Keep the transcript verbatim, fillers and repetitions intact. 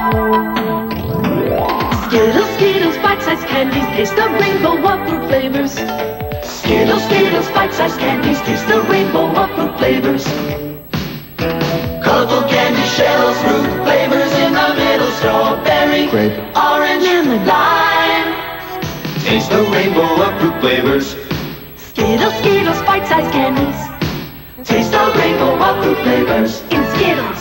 Skittles, Skittles, bite-sized candies, taste the rainbow of fruit flavors. Skittles, Skittles, bite-sized candies, taste the rainbow of fruit flavors. Colorful candy shells, fruit flavors in the middle, strawberry, grape, orange, and lime. Taste the rainbow of fruit flavors. Skittles, Skittles, bite-sized candies. Taste the rainbow of fruit flavors in Skittles.